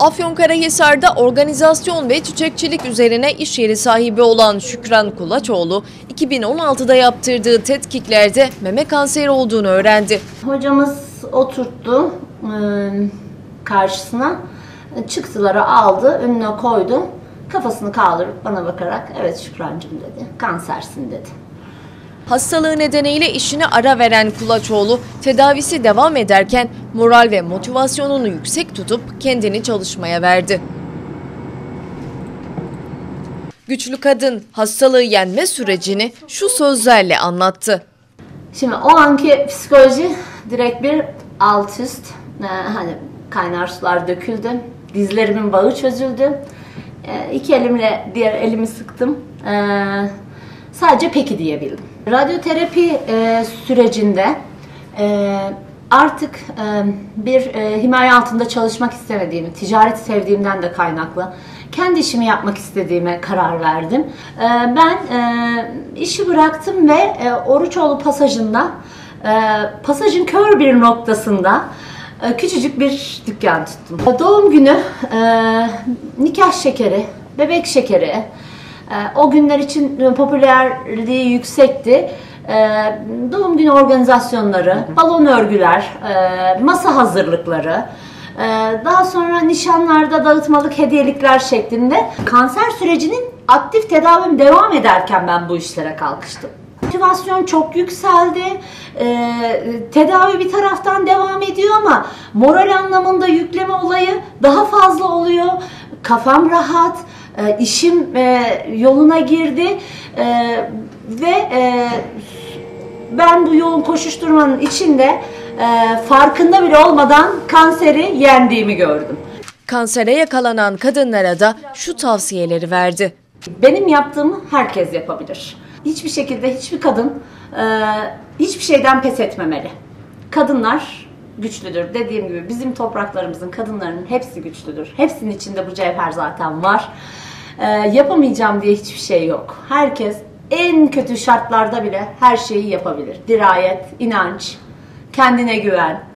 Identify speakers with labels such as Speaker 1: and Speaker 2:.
Speaker 1: Afyonkarahisar'da organizasyon ve çiçekçilik üzerine iş yeri sahibi olan Şükran Kulaçoğlu, 2016'da yaptırdığı tetkiklerde meme kanseri olduğunu öğrendi.
Speaker 2: Hocamız oturttu karşısına, çıktıları aldı, önüne koydu, kafasını kaldırıp bana bakarak "Evet Şükrancığım" dedi, "kansersin" dedi.
Speaker 1: Hastalığı nedeniyle işine ara veren Kulaçoğlu, tedavisi devam ederken moral ve motivasyonunu yüksek tutup kendini çalışmaya verdi. Güçlü kadın hastalığı yenme sürecini şu sözlerle anlattı.
Speaker 2: Şimdi o anki psikoloji direkt bir alt üst, hani kaynar sular döküldü, dizlerimin bağı çözüldü, iki elimle diğer elimi sıktım, sadece peki diyebildim. Radyoterapi sürecinde artık bir himaye altında çalışmak istemediğimi, ticareti sevdiğimden de kaynaklı kendi işimi yapmak istediğime karar verdim. Ben işi bıraktım ve Oruçoğlu pasajında, pasajın kör bir noktasında küçücük bir dükkan tuttum. Doğum günü, nikah şekeri, bebek şekeri, o günler için popülerliği yüksekti. Doğum günü organizasyonları, balon örgüler, masa hazırlıkları, daha sonra nişanlarda dağıtmalık hediyelikler şeklinde. Kanser sürecinin aktif tedavim devam ederken ben bu işlere kalkıştım. Motivasyon çok yükseldi, tedavi bir taraftan devam ediyor ama moral anlamında yükleme olayı daha fazla oluyor. Kafam rahat, işim yoluna girdi ve ben bu yoğun koşuşturmanın içinde farkında bile olmadan kanseri yendiğimi gördüm.
Speaker 1: Kansere yakalanan kadınlara da şu tavsiyeleri verdi.
Speaker 2: Benim yaptığımı herkes yapabilir. Hiçbir şekilde hiçbir kadın hiçbir şeyden pes etmemeli. Kadınlar güçlüdür. Dediğim gibi bizim topraklarımızın kadınlarının hepsi güçlüdür. Hepsinin içinde bu cevher zaten var. Yapamayacağım diye hiçbir şey yok. Herkes en kötü şartlarda bile her şeyi yapabilir. Dirayet, inanç, kendine güven.